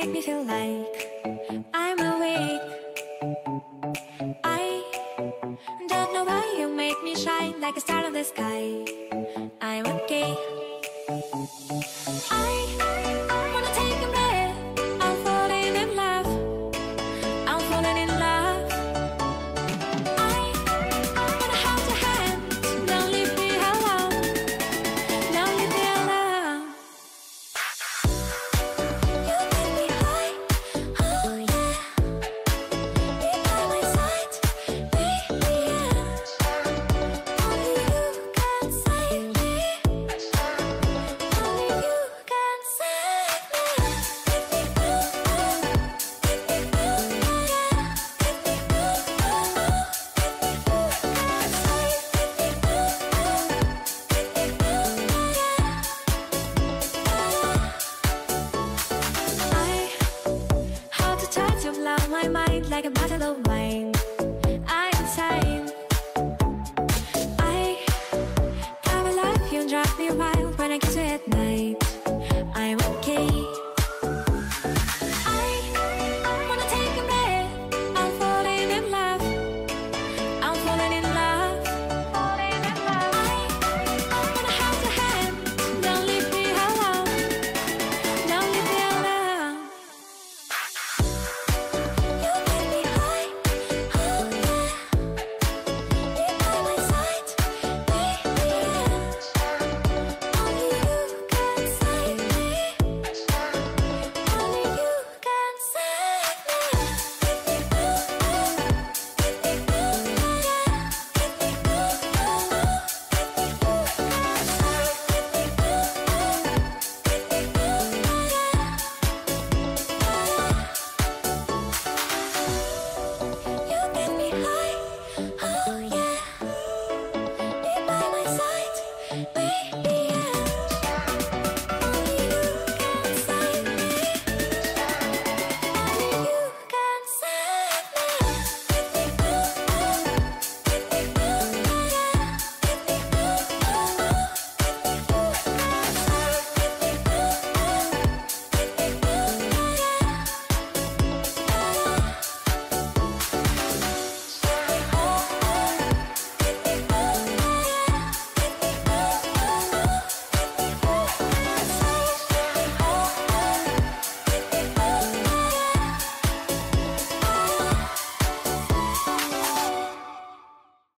make me feel like I'm awake. I don't know why you make me shine like a star in the sky. I'm okay. I wanna take a breath. I'm falling in love. I'm falling in love. I wanna hold your hand. Don't leave me alone. Don't leave me alone. You make me high. Oh yeah. Be by my side. Be the end. Only you can save me. Only you can save me. Make me feel good. Make me feel yeah. Make me feel good. Make me feel safe. Make me feel good. Make me feel yeah. I hold the touch of love, my mind like a bottle of wine. I'm inside. I come alive, you drive me wild when I kiss you at night.